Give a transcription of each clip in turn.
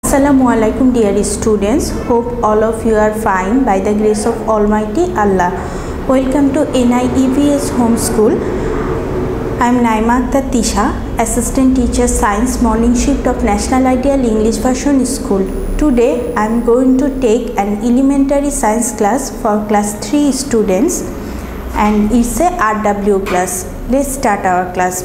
Assalamualaikum dear students, hope all of you are fine by the grace of Almighty Allah. Welcome to NIEVS Homeschool. I am Naima Akhtar Tisha, Assistant Teacher Science Morning Shift of National Ideal English Version School. Today I am going to take an elementary science class for class 3 students and it's a RW class. Let's start our class.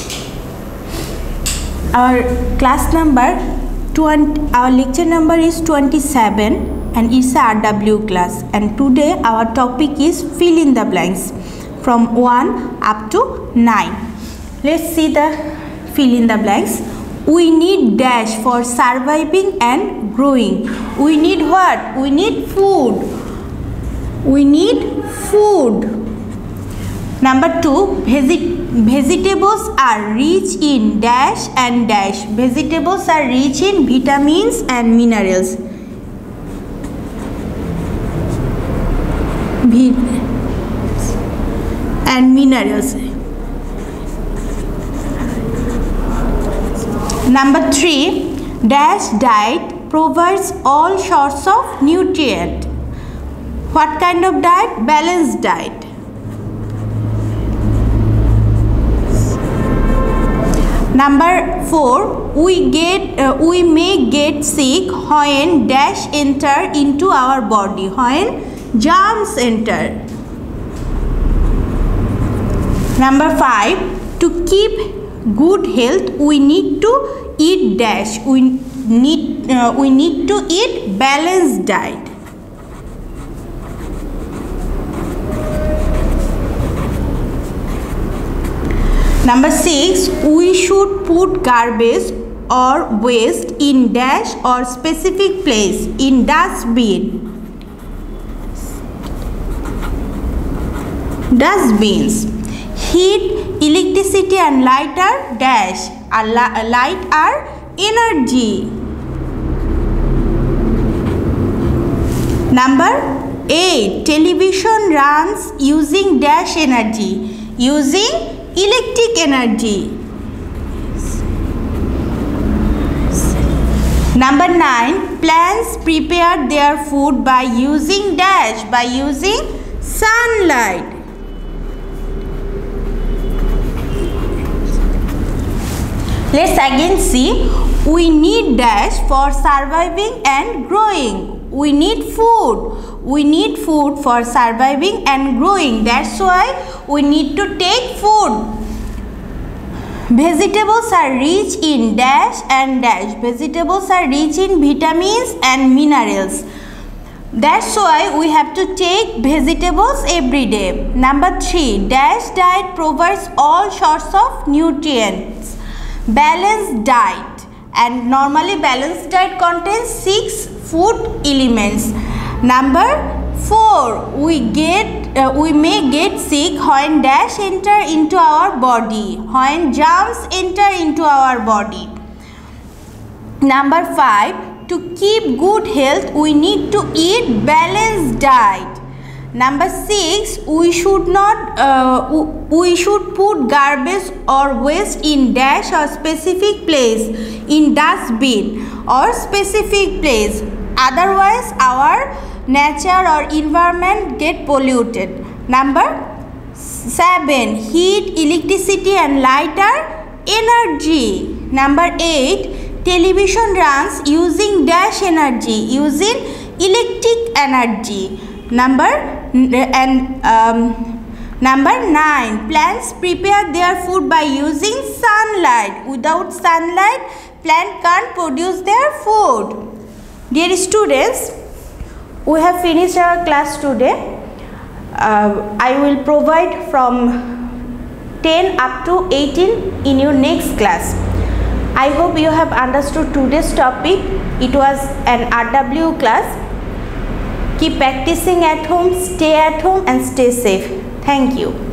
Our class number our lecture number is 27 and it's a RW class, and today our topic is fill in the blanks from 1 up to 9. Let's see the fill in the blanks. We need dash for surviving and growing. We need what? We need food. We need food. Number 2, vegetables are rich in dash and dash. Vegetables are rich in vitamins and minerals. Number 3, dash diet provides all sorts of nutrients. What kind of diet? Balanced diet. Number 4, we may get sick when dash enter into our body, when germs enter. Number 5, to keep good health we need to eat dash. We need to eat balanced diet. Number 6, we should put garbage or waste in dash or specific place in dustbin. Dustbins. Heat, electricity and light are dash. Light are energy. Number 8, television runs using dash energy. Using electric energy. Number 9, plants prepare their food by using dash, by using sunlight. Let's again see. We need dash for surviving and growing. We need food. We need food for surviving and growing. That's why we need to take food. Vegetables are rich in dash and dash. Vegetables are rich in vitamins and minerals. That's why we have to take vegetables every day. Number 3, dash diet provides all sorts of nutrients. Balanced diet, and normally balanced diet contains 6 food elements. Number 4, we may get sick when dash enter into our body, when germs enter into our body. Number 5, to keep good health we need to eat balanced diet. Number 6, we should put garbage or waste in dash or specific place, in dustbin or specific place. Otherwise our nature or environment get polluted. Number 7, heat, electricity and light are energy. Number 8, television runs using dash energy, using electric energy. Number 9, plants prepare their food by using sunlight. Without sunlight, plant can't produce their food. Dear students, we have finished our class today. I will provide from 10 up to 18 in your next class. I hope you have understood today's topic. It was an RW class. Keep practicing at home, stay at home and stay safe. Thank you.